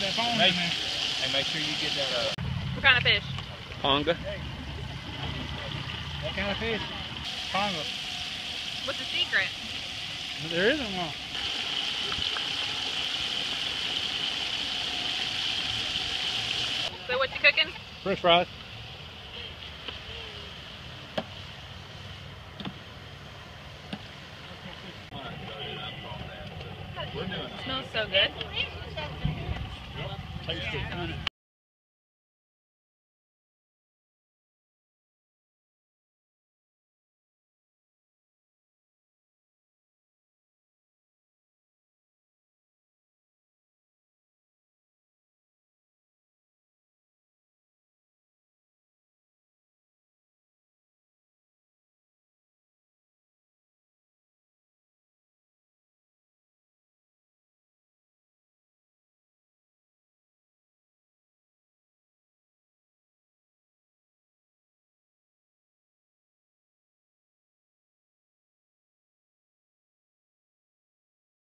that phone in there. Hey, make sure you get that. What kind of fish? Conga. That kind of fish. Conga. What's the secret? There isn't one. So what you cooking? French fries. Smells so good. Taste it.